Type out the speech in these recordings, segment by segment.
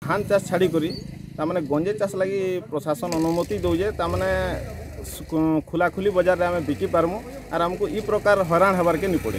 धान चाष छाड़ी करी तामाने गंजे चाष लगी प्रशासन अनुमति दौजे तामाने खुला खुली बाजार में आम बिकी पारमु और आमको ई प्रकार हैरान हबार के नहीं पड़े।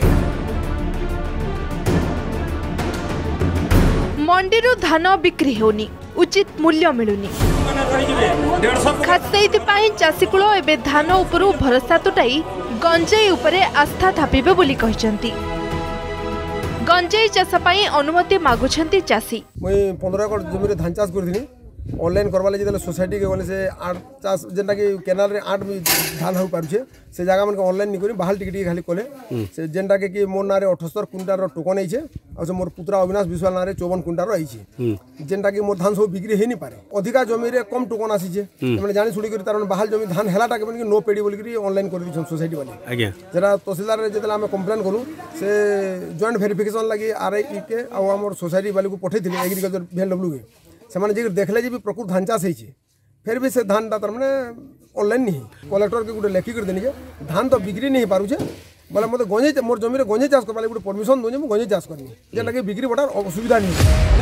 मंडी धान बिक्री होनी उचित मूल्य मिलुनी खास चाषीकूल एवं धान उपरू भरोसा तुटाई गंजेई उपरे आस्था थापिबे बोली कहिसंती। गंजेई चाष पई अनुमति मागुछंती चाषी। मुई 15 एकड़ जमीन धान चाष करथिनी ऑनलाइन करवा ले जेतले सोसाइटी के गले से आठ चाष जेंटा कि केनाल रे 8 धान हो पारुछे से जगह मन के ऑनलाइन नि करी बाहर टिकट खाली कोले से जेंटा के कि मोर नारे 78 कुंटाल रो टोकन आइछे और से मोर पुत्रा अविनाश विश्वाल नारे 54 कुंटाल रो आइछे जेंटा कि मोर धान सब बिक्री हे नि पारे अधिका जमी रे कम टोकन आसीछे माने जानि सुडी करी तार बाहर जमी धान हेलाटा के नो पेडी बोली करी ऑनलाइन कर दिछन सोसाइटी वाले आज्ञा जरा तहसीलदार रे जेतले हम कंप्लेन करू से जॉइंट वेरिफिकेशन लागि आरआई के आ हमर सोसाइटी वाले को पठैथिले एग्रीकल्चर VLW के से जी देखले जी प्रकृत धान चाष होती फिर भी से धान तार मैंने ऑनलाइन नहीं कलेक्टर के गोटे लेखिक देनी धान तो बिक्री नहीं पारुचे बोले मत गंजे मोर जमी गंजे चाष कर गोटे परमिशन दूजे मुझे गंजे चाष करनी जेटा कि बिक्री बटार असुविधा नहीं।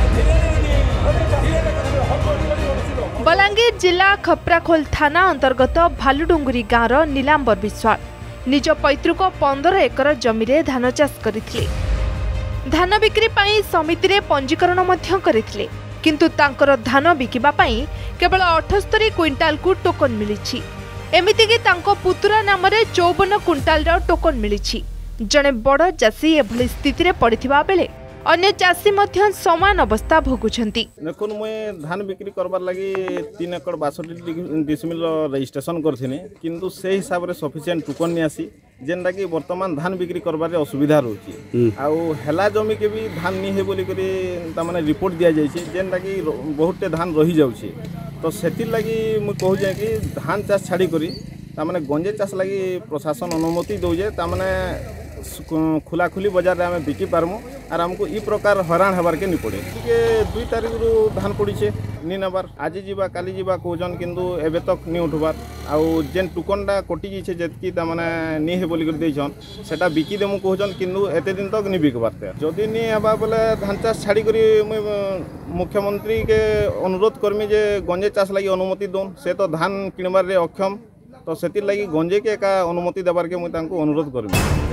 बलांगीर जिला खप्राखोल थाना अंतर्गत भालुडुंगरी गाँव नीलांबर विश्वाल निज पैतृक 15 एकर जमी रे धान चाष करथिले। धान बिक्री पई समिति रे पंजीकरण मध्य करथिले किंतु तांकर धान बिकिबा पई केवल 78 क्विंटाल को टोकन मिलिछि। एमिति कि तांको पुतुरा नाम रे 54 क्विंटाल रो टोकन मिलिछि। जणे बड़ चाषी एभली स्थिति रे पड़िथिबा बेले अन्य चाषी मध्य समान अवस्था भोगुछंती। देखुन मुई धान बिक्री करबार लगी 3 एकड़ 62 डिसमिल रजिस्ट्रेशन करथिनी किंतु से हिसाब रे सफिशिएंट टोकन नि आसी जेनटा कि वर्तमान धान बिक्री करबार रे असुविधा रहउची आउ हेला जमी के भी धान नि हे बोली करी ता माने रिपोर्ट दिया जायछि जेनटा कि बहुते धान रही जाउछि तो सेति लगी मु कहू जे कि धान चाष छाड़ी करी ता माने गंजे चाष लगी प्रशासन अनुमति दौजे ता माने खुला खुली बाजार में आम बिकी पारमु और आमको ई प्रकार हैरान हबार के नहीं पड़े। 2 तारीख रु धान पड़ीछे नी नबार आज जीवा काली जीवा कहन किंतु एबे तक नहीं उठबार आउ जेन टुकनटा कटि जाइछे जेतकी ता माने नी हे बोली कर देछन सेटा बिकी देमु कहन किंतु एते दिन तक नहीं बिकबार जदि नी हबा बोले धान चाष छाड़ी करी मुख्यमंत्री के अनुरोध करमी जे गंजे चाष लगी अनुमति दोन से तो धान किणबार रे अक्षम तो सेति लगी गंजे के का अनुमति देबार के मुई तांको अनुरोध करमी।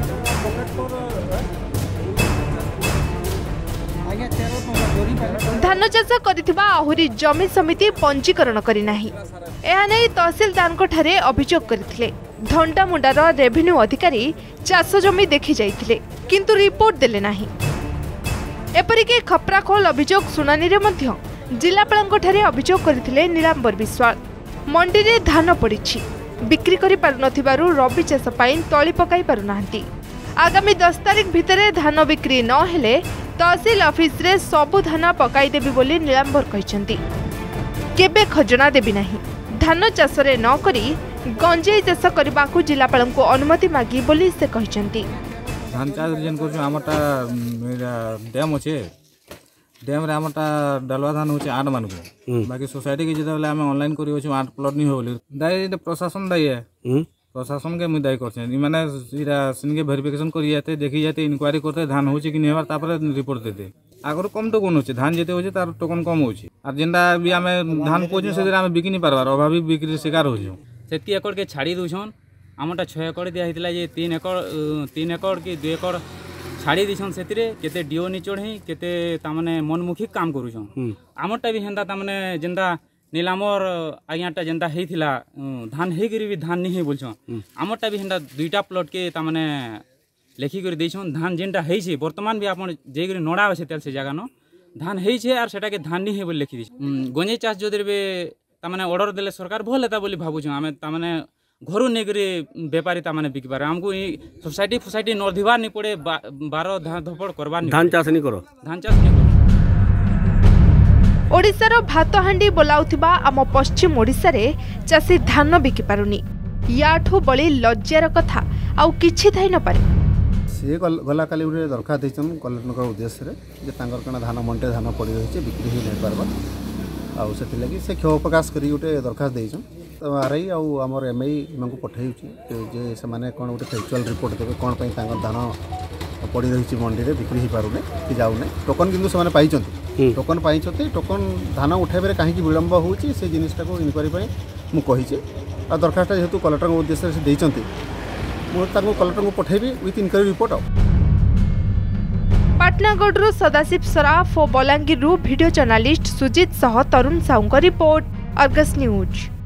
धान चाष करिथिबा आहुरी जमी समिति पंजीकरण करी नाही एहा नै तहसीलदार को ठारे अभियोग करथिले। धंडा मुंडार रेवेन्यू अधिकारी चाष जमी देखि जाइथिले किंतु रिपोर्ट देले नाही। एपरिके खप्राखोल अभियोग सुनानी रे मध्य जिलापाल ठारे अभियोग करथिले नीलांबर विश्वाल। मंडी रे धान पड़िछि बिक्री करि पारु नथिबारु रबी चाष पई तळी पकाई पारु नाहंती। आगामी 10 तारीख भितरे धान बिक्री न हेले तहसील ऑफिस रे सबु धान पकाई देबी बोली नीलांबर कहिसंती। केबे खजना देबी नाही धान चाष रे न करी गंजेई चाष करबाकू जिलापाल को अनुमति मागी बोली से कहिसंती। धान चाष जेन करछु हमटा डैम अछि डैम रे हमटा डलवा धान होछि 8 मान को बाकी सोसाइटी के जेते हम ऑनलाइन करी होछि 8 प्लॉट नि हो बोली दाई प्रशासन दाई है प्रशासन के मुदाई करछे माने इरा सिन के वेरिफिकेशन करी जाते देखि जाते इंक्वायरी करते धान होछि कि नेहबार तापर रिपोर्ट देते आगर कम टोकन होछि धान जेते होछि तार टोकन कम होछि आ जेंदा भी हमें धान पोजु से हम बिकिनी पारबार अभावी बिक्री शिकार होछि 7 एकड़ के छाड़ी दुछन हमटा 6 एकड़ दिया हितला जे 3 एकड़ की 2 एकड़ छाड़ी दिछन सेतिरे केते डिओ नि चढ़े केते तामने मनमुखी काम करूछन हमटा भी हेंदा तामने जेंदा नीलामर आज्ञाटा जेंता हेइथिला धान हेगिरी भी धान नहीं बोलछन हमटा भी हेंदा 2टा प्लॉट के तामने लेखि कर देछन धान जेंटा हेइछे वर्तमान भी आपण जेगिरी नडा আছে তেল से जगह न धान हेइछे आर सेटा के धान नहीं हे बोल लेखि दिछ गंजे चाष जदिरबे तामने ऑर्डर देले सरकार भल हेता बोली भाबुछ हमें तामने घरु नेगरी व्यापारी तामने बिकबार हमको सोसाइटी नर्धिबार नहीं पड़े 12 धपड़ करबार धान चाष नहीं करो धान चाष नहीं करो। ओडिशार भातहांडी बोलाउथिबा आम पश्चिम ओडिशा रे चाषी धान बिकी पारुनी याठू बळी लज्जार कथा आउ किछि थाई न पारे से गला काली उरे दरखास्त दैछन कलेक्टर उद्देश्य रे जे तांकर कना धान मंटे धान पड़ी रहिছে बिक्री ही नहीं पारबा आउ सेति लागि से क्षोभ प्रकाश करी उटे दरखास्त दैछन तो आरआई आउ हमर एमआई इमंगु पठाइछि जे से माने कोन उटे फैक्चुअल रिपोर्ट देबे कोन पई तांकर धान पड़ी रहिছে मंडी रे बिक्री ही पारुने कि जाउने टोकन किंतु से माने पाइछन टोकन पाई टोकन धान उठाइबार कहीं विलम्ब होची से जिनिसटा को इनक्वारी मु कही आ दरखास्त जेहेतु कलेक्टर उद्देश्य से देइचंती मुझे कलेक्टर को पठेबी with inquiry report. Patnagarh Sadashiv Saraf और बलांगीर वीडियो जर्नालिस्ट सुजीत सह Tarun Sahu report Argus news.